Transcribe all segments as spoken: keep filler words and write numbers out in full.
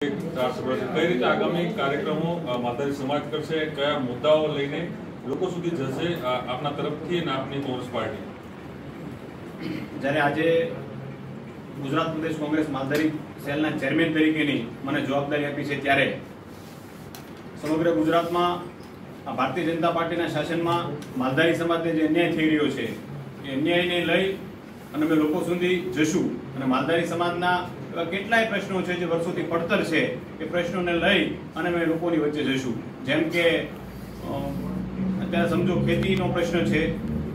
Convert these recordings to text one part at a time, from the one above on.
કઈ રીતે આગામી કાર્યક્રમો માતાજી સમાજ કરશે, કયા મુદ્દાઓ લઈને લોકો સુધી જશે આપના તરફથી અને આપની કોંગ્રેસ પાર્ટી? જ્યારે આજે ગુજરાત પ્રદેશ કોંગ્રેસ માલધારી સેલના ચેરમેન તરીકેની મને જવાબદારી આપી છે, ત્યારે સમગ્ર ગુજરાતમાં ભારતીય જનતા પાર્ટીના શાસનમાં માલધારી સમાજને જે અન્યાય થઈ રહ્યો છે એ અન્યાયને લઈ અને અમે લોકો સુધી જશું અને માલધારી સમાજના એવા કેટલાય પ્રશ્નો છે જે વર્ષોથી પડતર છે એ પ્રશ્નોને લઈ અને અમે લોકોની વચ્ચે જશું. જેમ કે અત્યારે સમજો ખેતીનો પ્રશ્ન છે,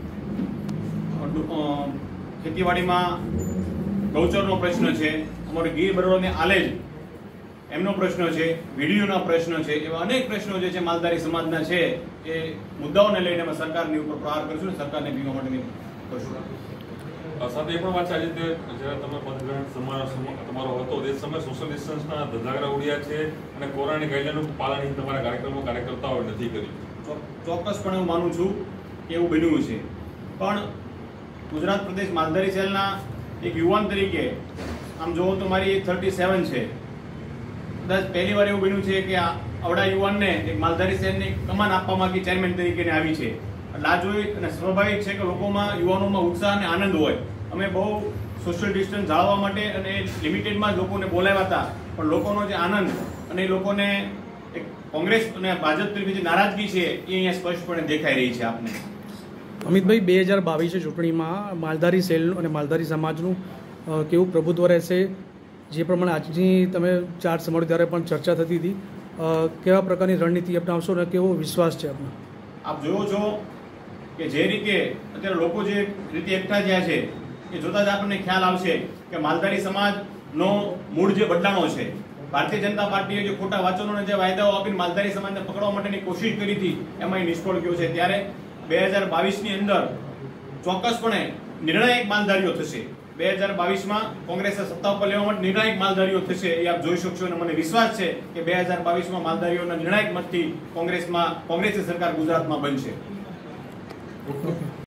ખેતીવાડીમાં ગૌચરનો પ્રશ્ન છે, અમારે ગીર બરોડાની આલેજ એમનો પ્રશ્ન છે, વીડીયોના પ્રશ્ન છે, એવા અનેક પ્રશ્નો જે છે માલધારી સમાજના છે એ મુદ્દાઓને લઈને અમે સરકારની ઉપર પ્રહાર કરીશું અને સરકારને પીવા માટેની કરશું. સાથે એ પણ વાત છે, આજે જ્યારે તમે પદગ્રહણ સમારોહ તમારો હતો તે સમયે સોશિયલ ડિસ્ટન્સના ધજાગરા ઉડ્યા છે અને કોરોનાની ગાઈડલાઈનનું પાલન તમારા કાર્યક્રમો કાર્યકર્તાઓ નથી કર્યું. ચોક્કસપણે હું માનું છું કે એવું બન્યું છે, પણ ગુજરાત પ્રદેશ માલધારી સેલના એક યુવાન તરીકે આમ જોવો તો મારી એજ થર્ટી સેવન છે. કદાચ પહેલી વાર એવું બન્યું છે કે આવડા યુવાનને એક માલધારી સેલની કમાન આપવામાં કે ચેરમેન તરીકે આવી છે. એટલે આ જોઈ અને સ્વાભાવિક છે કે લોકોમાં યુવાનોમાં ઉત્સાહ અને આનંદ હોય. અમે બહુ સોશિયલ ડિસ્ટન્સ જાળવવા માટે અને લિમિટેડમાં જ લોકોને બોલાવ્યા હતા, પણ લોકોનો જે આનંદ અને એ લોકોને એક કોંગ્રેસ અને ભાજપ તરફની જે નારાજગી છે એ અહીંયા સ્પષ્ટપણે દેખાઈ રહી છે આપને. અમિતભાઈ, બે હજાર બાવીસની ચૂંટણીમાં માલધારી સેલનું અને માલધારી સમાજનું કેવું પ્રભુત્વ રહેશે? જે પ્રમાણે આજની તમે ચાર્જ સંભાળ્યો ત્યારે પણ ચર્ચા થતી હતી, કેવા પ્રકારની રણનીતિ અપનાવશો અને કેવો વિશ્વાસ છે આપનો? આપ જોવો છો કે જે રીતે અત્યારે લોકો જે રીતે એકઠા થયા છે એ જોતા જ આપણને ખ્યાલ આવશે કે માલધારી સમાજનો મૂળ જે બદલાણો છે, ભારતીય જનતા પાર્ટીએ જે ખોટા વાચનોને જે વાયદાઓ આપીને માલધારી સમાજને પકડવા માટેની કોશિશ કરી હતી એમાં એ નિષ્ફળ ગયો છે. ત્યારે બે હજાર બાવીસની અંદર ચોક્કસપણે નિર્ણાયક માલધારીઓ થશે. બે હજાર બાવીસમાં કોંગ્રેસે સત્તા ઉપર લેવા માટે નિર્ણાયક માલધારીઓ થશે એ આપ જોઈ શકશો અને મને વિશ્વાસ છે કે બે હજાર બાવીસમાં માલધારીઓના નિર્ણાયક મતથી કોંગ્રેસમાં કોંગ્રેસની સરકાર ગુજરાતમાં બનશે.